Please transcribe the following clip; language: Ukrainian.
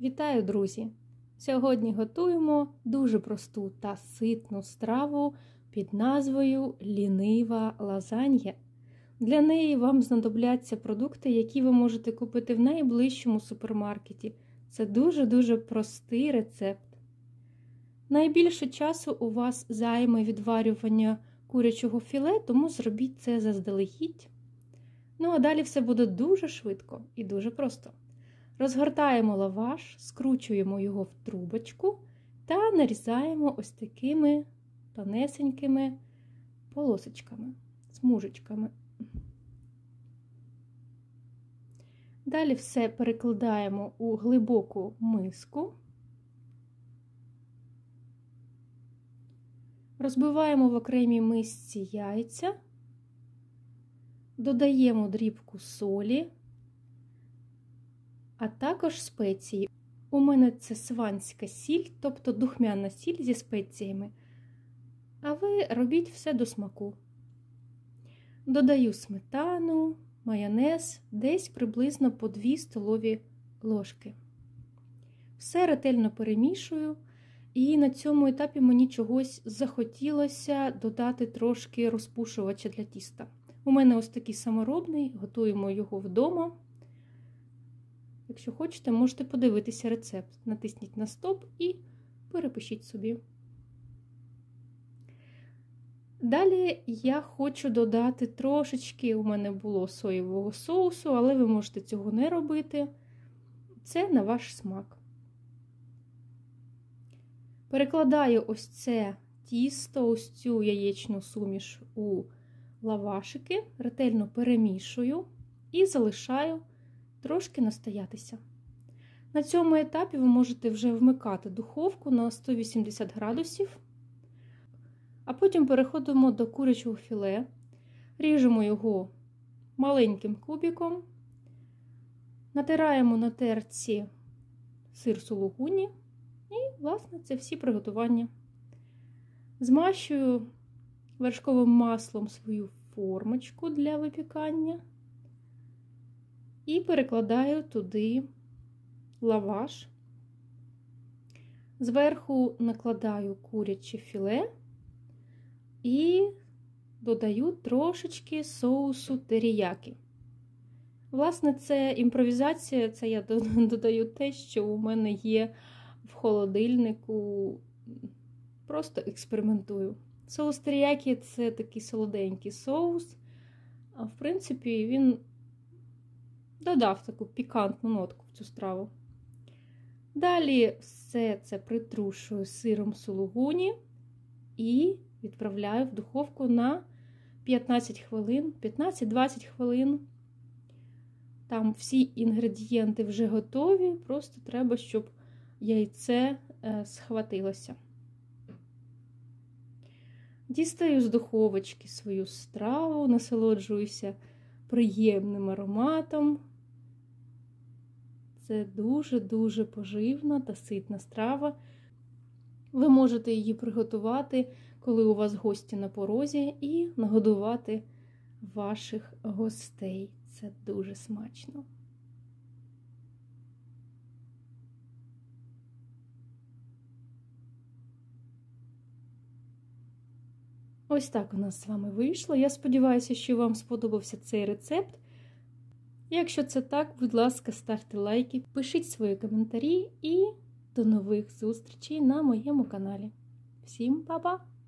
Вітаю, друзі! Сьогодні готуємо дуже просту та ситну страву під назвою лінива лазанья. Для неї вам знадобляться продукти, які ви можете купити в найближчому супермаркеті. Це дуже-дуже простий рецепт. Найбільше часу у вас займе відварювання курячого філе, тому зробіть це заздалегідь. Ну а далі все буде дуже швидко і дуже просто. Розгортаємо лаваш, скручуємо його в трубочку та нарізаємо ось такими тонесенькими полосочками, смужечками. Далі все перекладаємо у глибоку миску. Розбиваємо в окремій мисці яйця, додаємо дрібку солі, а також спеції. У мене це сванська сіль, тобто духмяна сіль зі спеціями. А ви робіть все до смаку. Додаю сметану, майонез, десь приблизно по 2 столові ложки. Все ретельно перемішую. І на цьому етапі мені чогось захотілося додати трошки розпушувача для тіста. У мене ось такий саморобний, готуємо його вдома. Якщо хочете, можете подивитися рецепт. Натисніть на стоп і перепишіть собі. Далі я хочу додати трошечки, у мене було соєвого соусу, але ви можете цього не робити. Це на ваш смак. Перекладаю ось це тісто, ось цю яєчну суміш у лавашики, ретельно перемішую і залишаю трошки настоятися. На цьому етапі ви можете вже вмикати духовку на 180 градусів, а потім переходимо до курячого філе, ріжемо його маленьким кубиком, натираємо на терці сир сулугуні і, власне, це всі приготування. Змащую вершковим маслом свою формочку для випікання. І перекладаю туди лаваш. Зверху накладаю куряче філе і додаю трошечки соусу теріякі. Власне, це імпровізація, це я додаю те, що у мене є в холодильнику. Просто експериментую. Соус теріякі – це такий солоденький соус, а в принципі він додав таку пікантну нотку в цю страву. Далі все це притрушую сиром сулугуні і відправляю в духовку на 15 хвилин, 15-20 хвилин. Там всі інгредієнти вже готові, просто треба, щоб яйце схватилося. Дістаю з духовочки свою страву, насолоджуюся приємним ароматом. Це дуже-дуже поживна та ситна страва. Ви можете її приготувати, коли у вас гості на порозі, і нагодувати ваших гостей. Це дуже смачно. Ось так у нас з вами вийшло. Я сподіваюся, що вам сподобався цей рецепт. Якщо це так, будь ласка, ставте лайки, пишіть свої коментарі і до нових зустрічей на моєму каналі. Всім па-па!